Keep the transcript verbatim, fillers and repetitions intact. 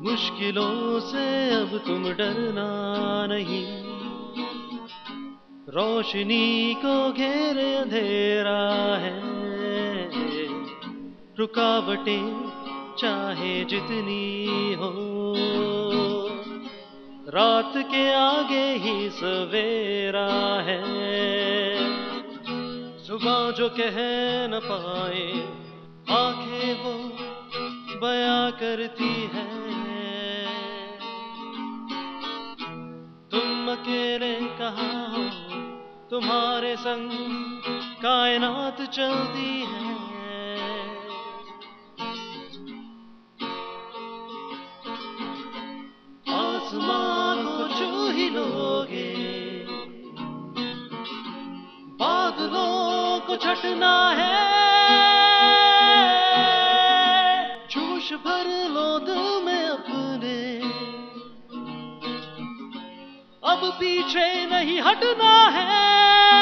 मुश्किलों से अब तुम डरना नहीं, रोशनी को घेरे अंधेरा है। रुकावटें चाहे जितनी हो, रात के आगे ही सवेरा है। सुबह जो कह न पाए आंखें वो बयां करती है। तुम अकेले कहाँ हो, तुम्हारे संग कायनात चलती है। आसमान को छू ही लोगे, बादलों को छटना है। जोश भर लो दिल में अपने, अब पीछे नहीं हटना है।